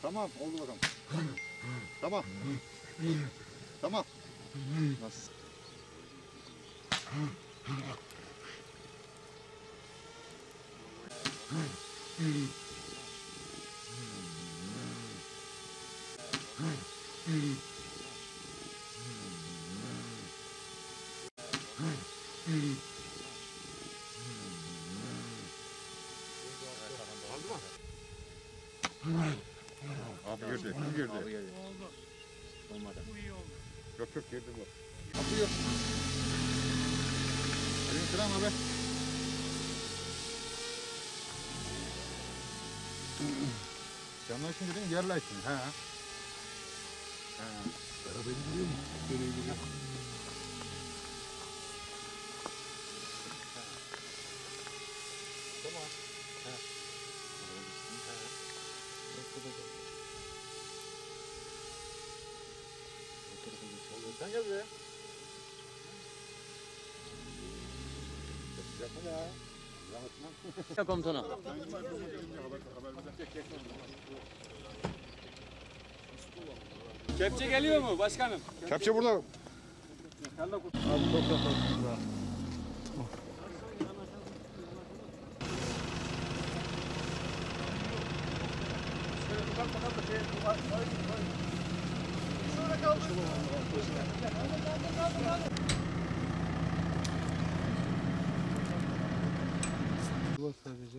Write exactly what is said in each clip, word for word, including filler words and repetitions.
Tamam, oldu bakalım. Tamam. Tamam. Nasıl? Abi girdi, bu girdi. Abi girdi. Oldu. Olmadı. Bu iyi oldu. Yok yok girdi bu. Abi yok. Aleykümselam abi. Canlar için dedin yerler için. Ha. Ha. Arabayı biliyor musun? Nereye gidiyor? Tamam. Ha. Sen gel buraya. Yapma ya. Ya komutanım. Kepçe geliyor mu başkanım? Kepçe burada. Abi çok yaparsın daha. Bu sadece.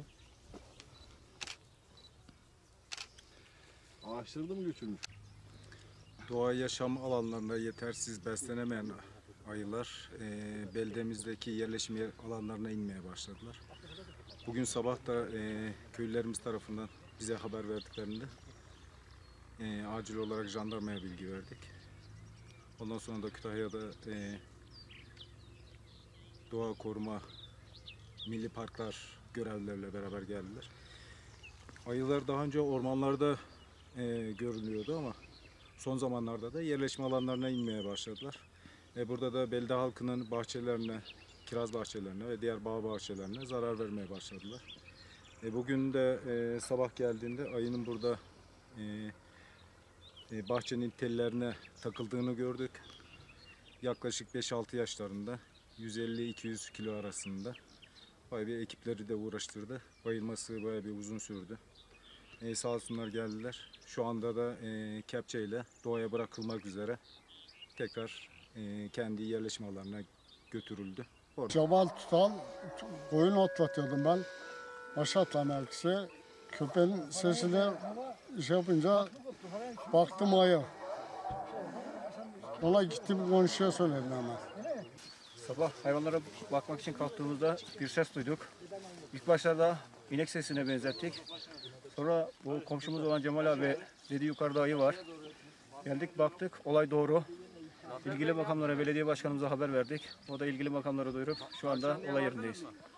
Ağaçları da mı götürmüş? Doğa yaşam alanlarında yetersiz beslenemeyen ayılar e, beldemizdeki yerleşim yer alanlarına inmeye başladılar. Bugün sabah da e, köylülerimiz tarafından bize haber verdiklerinde e, acil olarak jandarmaya bilgi verdik. Ondan sonra da Kütahya'da e, doğa koruma milli parklar görevlileriyle beraber geldiler. Ayılar daha önce ormanlarda e, görülüyordu ama son zamanlarda da yerleşim alanlarına inmeye başladılar. E, burada da belde halkının bahçelerine, kiraz bahçelerine ve diğer bağ bahçelerine zarar vermeye başladılar. E, bugün de e, sabah geldiğinde ayının burada e, e, bahçenin tellerine takıldığını gördük. Yaklaşık beş altı yaşlarında, yüz elli iki yüz kilo arasında. Bayağı bir ekipleri de uğraştırdı. Bayılması bayağı bir uzun sürdü. E, sağ olsunlar geldiler. Şu anda da e, kepçeyle doğaya bırakılmak üzere tekrar e, kendi yerleşim alanlarına götürüldü. Orada. Cebal tutal, koyun otlatıyordum ben. Başatla mevkisi. Köpeğin sesini şey yapınca baktım ayı. Ona gittim konuşuyor söyledim hemen. Sabah hayvanlara bakmak için kalktığımızda bir ses duyduk. İlk başlarda inek sesine benzettik. Sonra bu komşumuz olan Cemal abi dedi yukarıda ayı var. Geldik baktık olay doğru. İlgili makamlara belediye başkanımıza haber verdik. O da ilgili makamlara duyurup şu anda olay yerindeyiz.